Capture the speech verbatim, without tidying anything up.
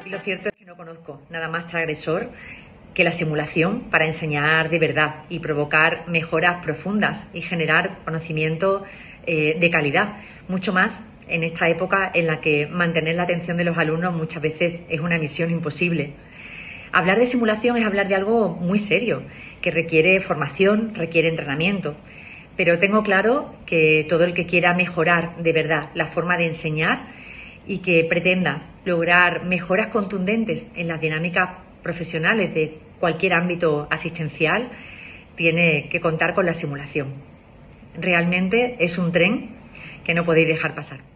Y lo cierto es que no conozco nada más transgresor que la simulación para enseñar de verdad y provocar mejoras profundas y generar conocimiento eh, de calidad, mucho más en esta época en la que mantener la atención de los alumnos muchas veces es una misión imposible. Hablar de simulación es hablar de algo muy serio, que requiere formación, requiere entrenamiento, pero tengo claro que todo el que quiera mejorar de verdad la forma de enseñar y que pretenda lograr mejoras contundentes en las dinámicas profesionales de cualquier ámbito asistencial, tiene que contar con la simulación. Realmente es un tren que no podéis dejar pasar.